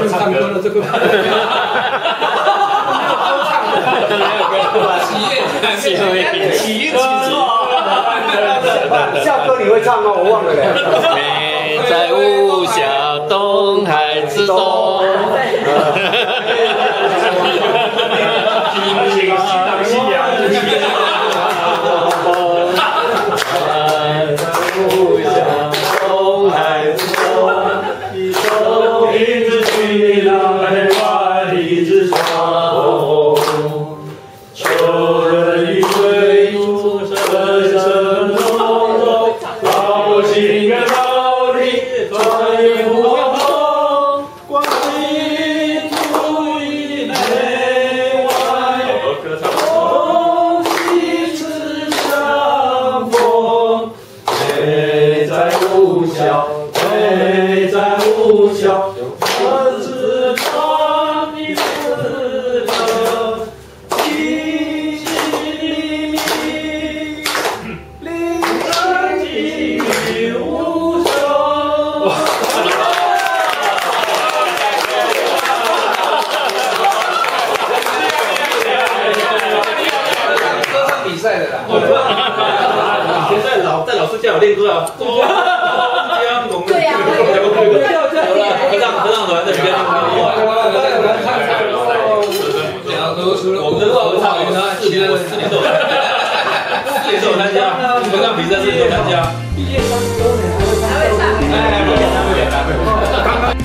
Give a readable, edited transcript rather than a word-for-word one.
会唱歌的这个。 起义校歌你会唱吗？我忘了嘞。 美在五峡东海之东。 比赛的啦， 以前在老师家有练过啊。对呀，合唱团在里面练过。我们的合唱团4年都有参加，合唱比赛4年都有参加。 毕业30周年还会唱。 还会演。